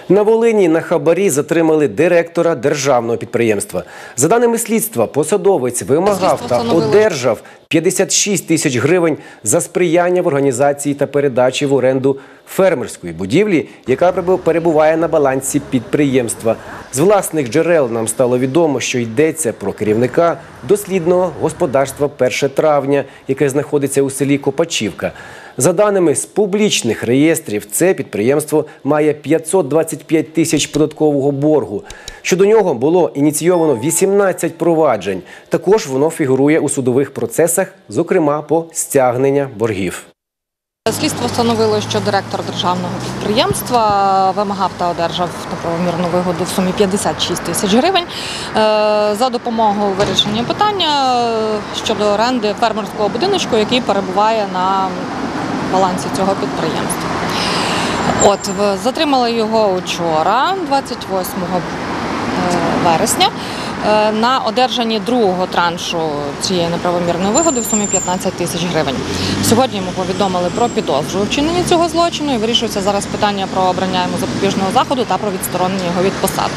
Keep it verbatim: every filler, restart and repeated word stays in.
На Волині на хабарі затримали директора державного підприємства. За даними слідства, посадовець вимагав та одержав п'ятдесят шість тисяч гривень за сприяння в організації та передачі в оренду фермерської будівлі, яка перебуває на балансі підприємства. З власних джерел нам стало відомо, що йдеться про керівника дослідного господарства «Перше травня», яке знаходиться у селі Копачівка. За даними з публічних реєстрів, це підприємство має п'ятсот двадцять п'ять тисяч податкового боргу. Щодо нього було ініційовано вісімнадцять проваджень. Також воно фігурує у судових процесах, зокрема по стягнення боргів. Слідство встановило, що директор державного підприємства вимагав та одержав неправомірну вигоду в сумі п'ятдесят шість тисяч гривень за допомогою вирішення питання щодо оренди фермерського будиночку, який перебуває на балансі цього підприємства. От, затримали його вчора, двадцять восьмого вересня, на одержанні другого траншу цієї неправомірної вигоди в сумі п'ятнадцять тисяч гривень. Сьогодні йому повідомили про підозру у вчиненні цього злочину і вирішується зараз питання про обрання йому запобіжного заходу та про відсторонення його від посади.